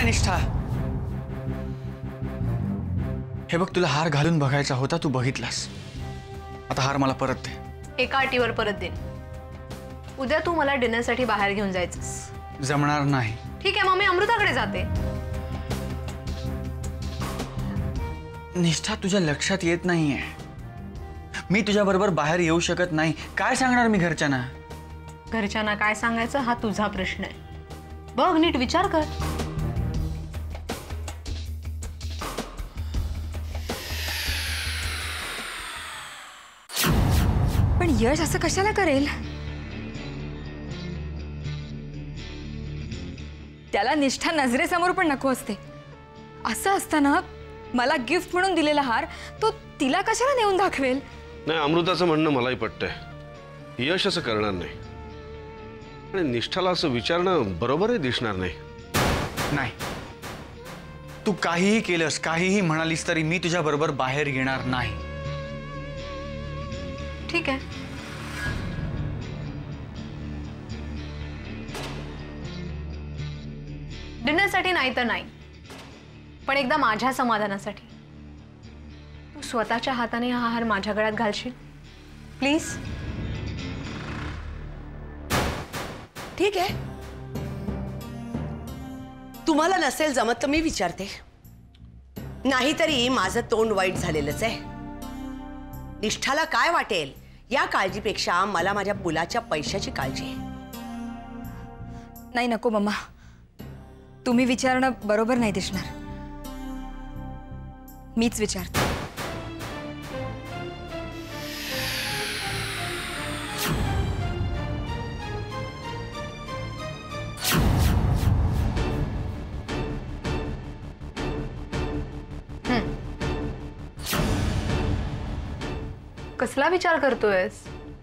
निष्ठा, हे बघ, तुला हार घालून बघायचा होता, तू बघितलास. आता हार मला परत दे. एका अटीवर परत देईन. उद्या तू मला डिनरसाठी बाहेर घेऊन जायचंस. जमणार नाही. ठीक आहे, मग मी अमृताकडे जाते. निष्ठा, तुझ्या लक्षात येत नाहीये, मी तुझ्या बरोबर बाहेर येऊ शकत नाही. काय सांगणार मी घरच्यांना? घरच्यांना काय सांगायचं हा तुझा प्रश्न आहे. बघ, नीट विचार कर. पण यश असं कशाला करेल? त्याला निष्ठा नजरेसमोर पण नको असते. असं असताना मला गिफ्ट म्हणून दिलेला हार तो तिला कशाला नेऊन दाखवेल? नाही, अमृताचं म्हणणं मलाही पटतंय. यश असं करणार नाही आणि निष्ठाला असं विचारणं बरोबरही दिसणार नाही. नाही, तू काहीही केलंस, काहीही म्हणालीस तरी मी तुझ्या बरोबर बाहेर येणार नाही. ठीक आहे. डिनरसाठी नाही तर नाही, पण एकदा माझ्या समाधानासाठी तू स्वतःच्या हाताने हा हार माझ्या गळ्यात घालशील प्लीज? ठीक आहे, तुम्हाला नसेल जमत तर मी विचारते. नाहीतरी माझं तोंड वाईट झालेलंच आहे. निष्ठाला काय वाटेल या काळजीपेक्षा मला माझ्या मुलाच्या पैशाची काळजी आहे. नाही, नको मम्मा, तुम्ही विचारणं बरोबर नाही दिसणार. मीच विचारते. कसला विचार करतोयस?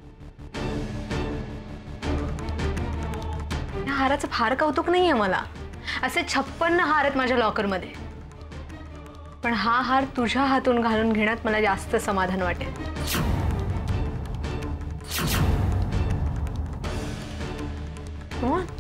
या हाराचं फार कौतुक नाहीये मला. असे 56 हार आहेत माझ्या लॉकरमध्ये, पण हा हार तुझ्या हातून घालून घेण्यात मला जास्त समाधान वाटेल. Come on.